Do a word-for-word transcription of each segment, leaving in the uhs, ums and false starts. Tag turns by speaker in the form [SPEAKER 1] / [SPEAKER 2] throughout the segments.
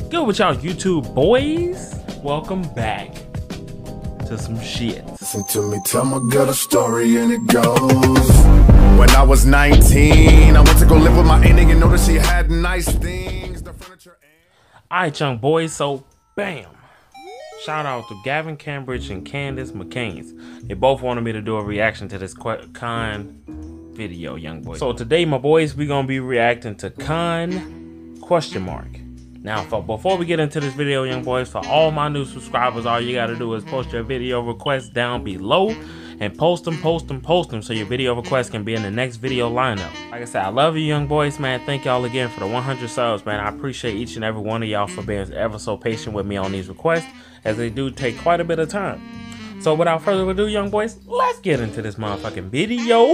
[SPEAKER 1] Good with y'all YouTube boys? Welcome back to some shit.
[SPEAKER 2] Listen to me, tell my girl a story and it goes. When I was nineteen, I went to go live with my auntie and noticed she had nice things. The furniture and...
[SPEAKER 1] Alright, young boys, so bam. Shout out to Gavin Cambridge and Candace McCains. They both wanted me to do a reaction to this Khan video, young boys. So today, my boys, we're gonna be reacting to Khan question mark. Now, for, before we get into this video, young boys, for all my new subscribers, all you gotta do is post your video requests down below and post them, post them, post them so your video requests can be in the next video lineup. Like I said, I love you, young boys, man. Thank y'all again for the one hundred subs, man. I appreciate each and every one of y'all for being ever so patient with me on these requests, as they do take quite a bit of time. So without further ado, young boys, let's get into this motherfucking video.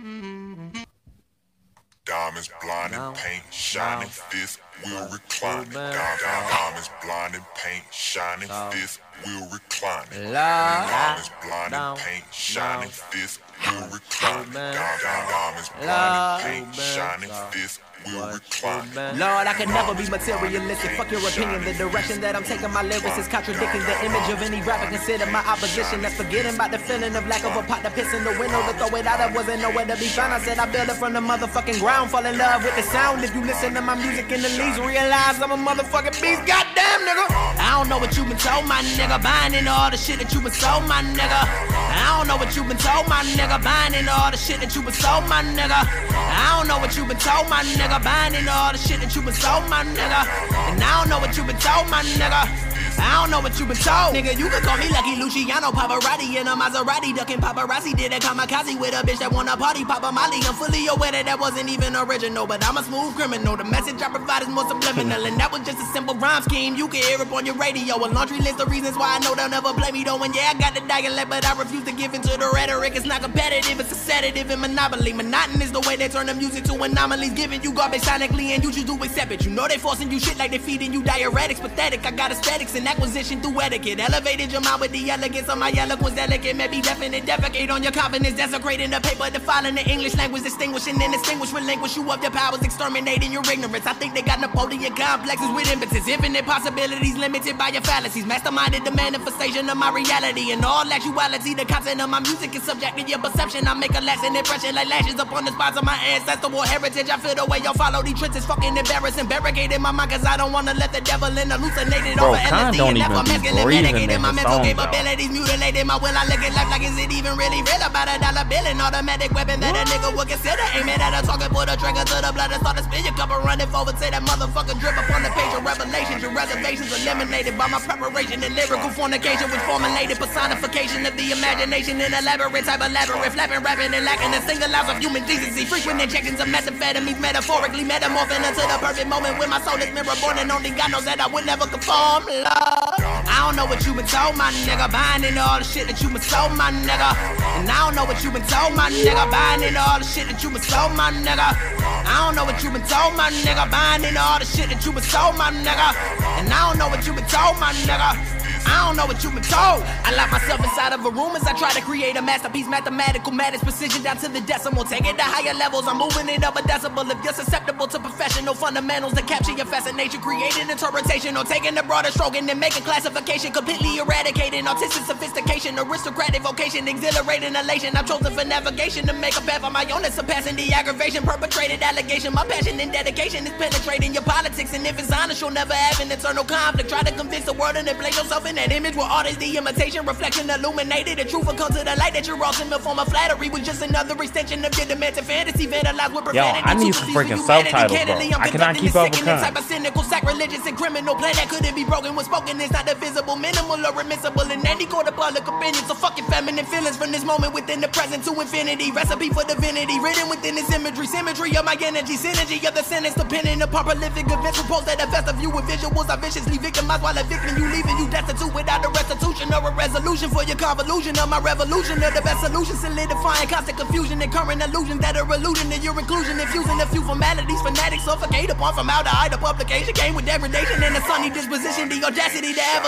[SPEAKER 3] Diamonds blinding, paint shining, fist will recline. Diamonds blinding, paint shining, fist will recline. Diamonds blinding, paint shining, fist will recline. Diamonds blinding, paint shining, fist will recline.
[SPEAKER 4] Lord, I can never be materialistic. Fuck your opinion. The direction that I'm taking my lyrics is contradicting the image of any rapper. Consider my opposition. That's forgetting about the feeling of lack of a pot to piss in the window to throw it out. I wasn't nowhere to be found. I said I built it from the motherfucking ground. Fall in love with the sound. If you listen to my music in the least, realize I'm a motherfucking beast. Goddamn, nigga. I don't know what you been told, my nigga. Buying into all the shit that you been sold, my nigga. I don't know what you been told, my nigga. Buying into all the shit that you been sold, my nigga. I don't know what you been told, my nigga. Buying into all the shit that you been sold, my nigga. And I don't know what you been told, my nigga. I don't know what you been told. Nigga, you can call me Lucky Luciano Pavarotti in a Maserati, ducking paparazzi. Did a kamikaze with a bitch that wanna party, Papa Molly. I'm fully aware that that wasn't even original, but I'm a smooth criminal. The message I provide is more subliminal, and that was just a simple rhyme scheme. You can hear it on your radio. A laundry list of reasons why I know they'll never play me though. And yeah, I got the dialect, but I refuse to give into the rhetoric. It's not competitive, it's a sedative and monopoly. Monotonous the way they turn the music to anomalies, giving you garbage sonically, and you choose to accept it. You know they forcing you shit like they feeding you diuretics. Pathetic, I got aesthetics and acquisition through etiquette. Elevated your mind with the elegance of my eloquence, delicate, maybe definite, defecate on your confidence, desecrating the paper, defiling the English language, distinguishing and distinguish, relinquish you of your powers, exterminating your ignorance. I think they got Napoleon complexes with impetus, infinite possibilities limited by your fallacies, masterminded the manifestation of my reality. In all actuality, the content of my music is subject to your perception. I make a lasting impression like lashes upon the spots of my ancestral heritage. I feel the way y'all follow these trends is fucking embarrassing, barricading my mind cause I don't wanna let the devil in, hallucinated over L S D and never masculine, medicated my mental capabilities, mutilated my will. I look at life like, is it even really real? About a dollar bill, an automatic weapon that a nigga would consider. Aiming at a target, put a trigger to the blood and start to spill your cup and run it forward. Say that motherfucker drip upon the page of revelations. Your reservations eliminated by my preparation and lyrical fornication, which formulated personification of the imagination. An elaborate type of labyrinth, flapping, rapping, and lacking a single ounce of human decency. Frequent injections of methamphetamines, metaphorically metamorphing into the perfect moment when my soul is mirror born, and only God knows that I would never conform. Love. I don't know what you been told, my nigga. Buying into all the shit that you been sold, my nigga. And I don't know what you been told, my nigga. Buying into all the shit that you been sold, my nigga. I don't know what you been told, my nigga. Buying into all the shit that you been sold, my nigga. And I don't know what you been told, my nigga. I don't know what you been told. I lock myself inside of a room as I try to create a masterpiece. Mathematical matters, precision down to the decimal. Take it to higher levels, I'm moving it up a decibel. If you're susceptible to professional fundamentals that capture your fascination, creating interpretation, or taking the broader stroke and then making classification, completely eradicating artistic sophistication, aristocratic vocation, exhilarating elation. I'm chosen for navigation to make a path on my own and surpassing the aggravation, perpetrated allegation. My passion and dedication is penetrating your politics, and if it's honest, you'll never have an internal conflict. Try to convince the world and then place yourself in that image where art is the imitation, reflection illuminated. The truth will come to the light that you're all in the form of flattery was just another extension of your demented fantasy, vandalized with profanity.
[SPEAKER 1] Yo, I need some freaking subtitles, bro. I cannot keep up with Khan.
[SPEAKER 4] Type of cynical, sacrilegious, and criminal plan that couldn't be broken when spoken. It's not divisible, minimal, or admissible in any court of public opinion. So fuck your feminine feelings from this moment within the present to infinity. Recipe for divinity, written within this imagery. Symmetry of my energy, synergy of the sentence, depending upon prolific events. Proposed at the best of you with visuals. I viciously victimized while evicting you, leaving you destitute without a restitution or a resolution for your convolution of my revolution of the best solution, solidifying constant confusion and current illusions that are eluding to your inclusion, infusing a few formalities, fanatics suffocate upon from out to hide. The publication came with degradation and a sunny disposition, the audacity to ever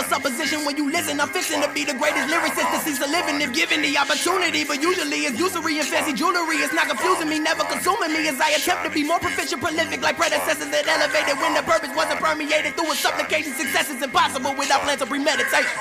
[SPEAKER 4] supposition when you listen. I'm fixing to be the greatest lyricist to cease a living if given the opportunity. But usually it's usury and fancy jewelry. It's not confusing me, never consuming me as I attempt to be more proficient, prolific like predecessors that elevated when the purpose wasn't permeated through a supplication. Success is impossible without plans of premeditation.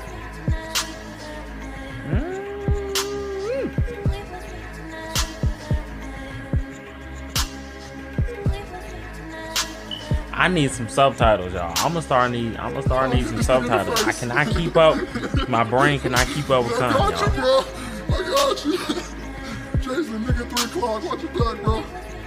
[SPEAKER 1] I need some subtitles, y'all. I'm gonna start need. I'm gonna start need some subtitles. I cannot keep up. My brain cannot keep up with content, y'all.
[SPEAKER 2] I got you, bro. I got you. Jason, nigga, three o'clock. Watch your back, bro.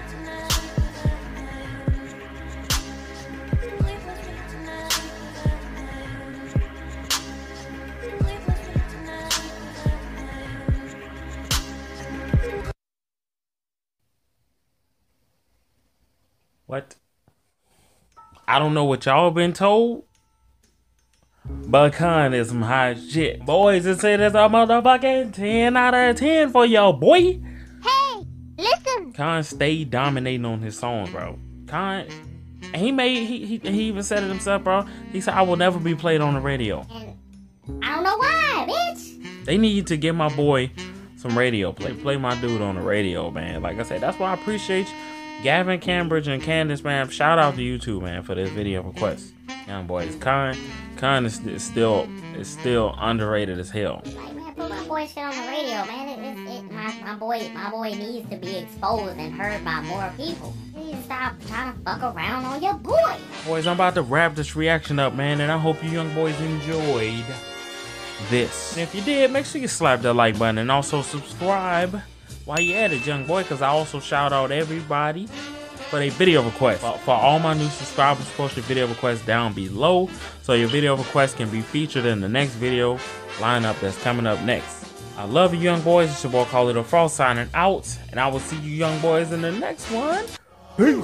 [SPEAKER 1] What? I don't know what y'all been told, but Khan is some hot shit. Boys, this is a motherfucking ten out of ten for y'all, boy.
[SPEAKER 5] Hey, listen.
[SPEAKER 1] Khan stayed dominating on his song, bro. Khan, he made, he, he, he even said it himself, bro. He said, I will never be played on the radio.
[SPEAKER 5] And I don't know why, bitch.
[SPEAKER 1] They need to give my boy some radio play. Play my dude on the radio, man. Like I said, that's why I appreciate you. Gavin Cambridge and Candace, man, shout out to you two, man, for this video request. Young boys, Khan, Khan is, is still is still underrated as hell.
[SPEAKER 5] Like, man, put my boy shit on the radio, man. It, it, it, my, my boy, my boy needs to be exposed and heard by more people. Please stop trying to fuck around on your boy.
[SPEAKER 1] Boys, I'm about to wrap this reaction up, man, and I hope you young boys enjoyed this. And if you did, make sure you slap that like button and also subscribe while you at it, young boy, because I also shout out everybody for their video request. For, for all my new subscribers, post your video requests down below so your video request can be featured in the next video lineup that's coming up next. I love you, young boys. It's your boy Carlito Frost signing out, and I will see you young boys in the next one. Peace.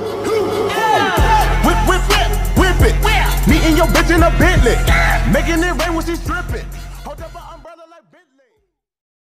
[SPEAKER 6] Whip, whip, whip, whip it. Me and your bitch in a Bentley, making it rain when she stripping. Hold up,